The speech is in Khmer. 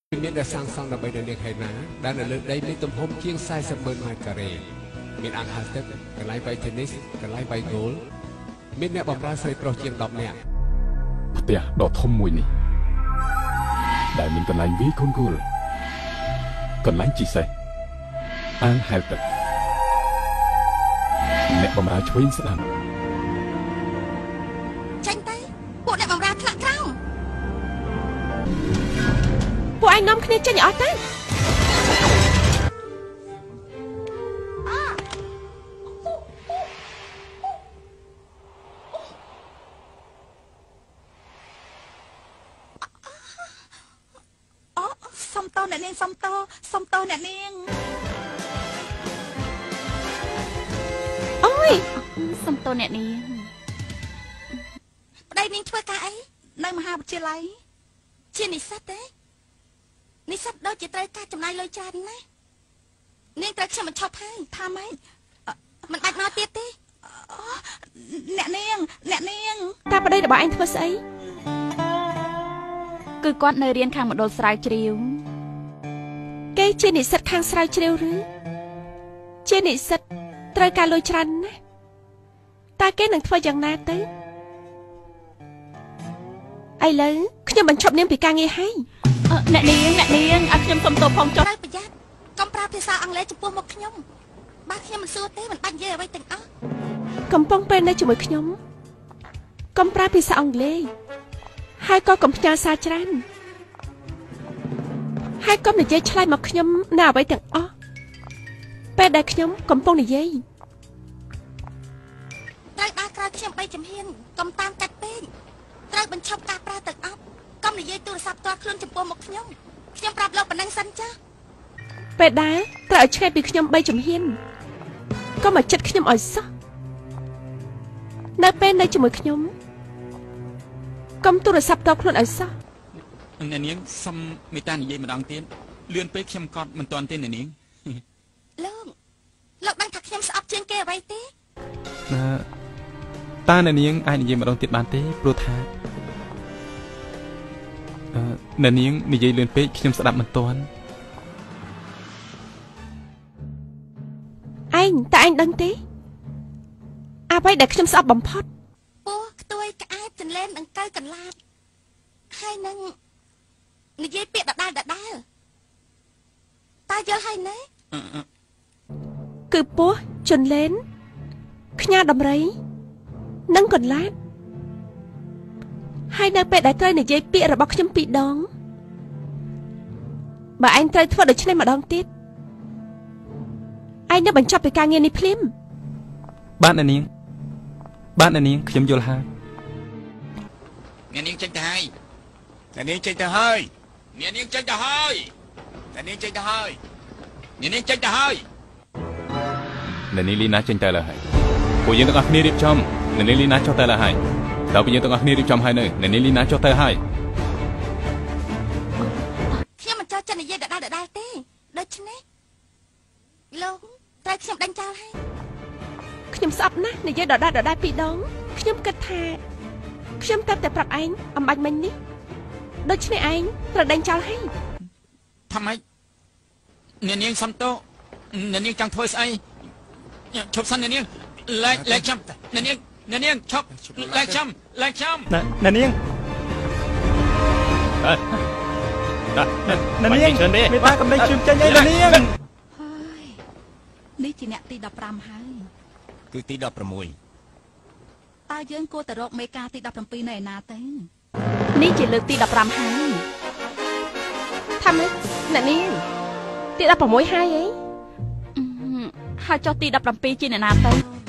Miền đã sang song là bây giờ hay ná đã là lớn đây lấy tôm hôm chiên sai sập bơn mai cà rê miền ăn hạt tết cái lái bay tennis cái lái bay gol miền nè bầm ra xây pro chiên đọt nè tia đọt thôm mùi nè đại miền cần lái ví con gol cần lái chỉ xe ăn hạt tết nè bầm ra chui sẵn tranh tay bộ nè bầm ra thằng cao ពួកឯងនាំគ្នាចេញអស់ទៅសុំតោអ្នកនាងសុំតោអ្នកនាងអូយសុំតោអ្នកនាងប្តីនាងធ្វើការអីនៅមហាវិទ្យាល័យជានិស្សិតទេនិស្សិតដូចជាត្រូវការចំណាយលុយច្រើនណានាងត្រូវខ្ញុំបញ្ឈប់ហើយថាម៉េចមិនបាច់មកទៀតទេអ្នកនាងតាប្តីរបស់ឯងធ្វើស្អីគឺគាត់នៅរៀនខាងមណ្ឌលស្រាវជ្រាវគេជានិស្សិតខាងស្រាវជ្រាវឬជានិស្សិតត្រូវការលុយច្រើនណាតើគេនឹងធ្វើយ៉ាងណាទៅឥឡូវខ្ញុំបញ្ឈប់នាងពីការងារហើយអ្នកនាងឲ្យខ្ញុំសុំទោសផងចុះប្រយ័ត្នកុំប្រើភាសាអង់គ្លេសចំពោះមុខខ្ញុំបើខ្ញុំមិនសួរទេមិនបាច់និយាយអ្វីទាំងអស់កំពុងពេលនៅជាមួយខ្ញុំកុំប្រើភាសាអង់គ្លេសហើយក៏កុំផ្ញើសារច្រើនហើយកុំនិយាយឆ្លើយមកខ្ញុំនៅអ្វីទាំងអស់ពេលដែលខ្ញុំកំពុងនិយាយត្រូវដើរក្រោយខ្ញុំ3ជំហានកុំតាមកាច់ពេកត្រូវបញ្ឈប់ការប្រើទាំងអស់កុំនិយាយទូរស័ព្ទផ្ទាល់ខ្លួនចំពោះមុខខ្ញុំប្រាប់លោកប៉ុណ្ណឹងសិនចាពេលដែរត្រូវឲ្យឆ្ងាយពីខ្ញុំ3ជំហានកុំមកចិត្តខ្ញុំឲ្យសោះនៅពេលនៅជាមួយខ្ញុំកុំទូរស័ព្ទផ្ទាល់ខ្លួនឲ្យសោះអ្នកនាងសុំមេត្តានិយាយម្ដងទៀតលឿនពេកខ្ញុំកត់មិនទាន់ទេអ្នកនាងលោកដឹងថាខ្ញុំស្អប់ជាងគេអ្វីទេតាអ្នកនាងអាចនិយាយម្ដងទៀតបានទេព្រោះថាអ្នកនាងនិយាយលឿនពេកខ្ញុំស្ដាប់មិនទាន់ឯងតើឯងដឹងទេអ្វីដែលខ្ញុំស្អប់បំផុតពោះខ្ទួយក្អែបចន្លែនដង្កូវកន្លាតហើយនឹងនិយាយពាក្យដដែលតើយល់ហើយណែគឺពោះចន្លែនខ្ញាដំរីនិងកន្លាតហើយនៅពេលដែលត្រូវនិយាយពាក្យរបស់ខ្ញុំ2ដងបើឯងត្រូវធ្វើដូច្នេះម្ដងទៀតឯងនឹងបញ្ចប់ពីការងារនេះភ្លាមបាទអ្នកនាងខ្ញុំយល់ហើយអ្នកនាងចេញទៅហើយអ្នកនាងចេញទៅអ្នកនាងលីណាចេញទៅហើយពួកយើងទាំងអស់គ្នារៀបចំអ្នកនាងលីណាចុះទៅហើយដល់ពួកយើងទាំងអស់គ្នារៀបចំហើយនៅអ្នកនាងលីណាចុះទៅហើយខ្ញុំមិនចូលចិត្តនិយាយដដែលទេដូច្នេះលោកត្រូវខ្ញុំដេញចោលហើយខ្ញុំស្អប់ណាស់និយាយដដែល2ដងខ្ញុំគិតថាខ្ញុំតែប្រាប់ឯងអំបញ្ញមិញនេះដូច្នេះឯងត្រូវដេញចោលហើយថាម៉េចអ្នកនាងសំតោអ្នកនាងចង់ធ្វើស្អីឈប់សិនអ្នកនាងលែកខ្ញុំអ្នកនាងឈប់លែកខ្ញុំអ្នកនាងមេតាកំដេញជើងចេញអីអ្នកនាងហើយនេះជាអ្នកទី15ហើយគឺទី16 តើយើងគួរទៅរកមេការទី17នៅឯណាទៅនេះជាលើកទី15ហើយថាម៉េចអ្នកនាងទី16ហើយអីហើយចុះទី17ជាអ្នកណាទៅ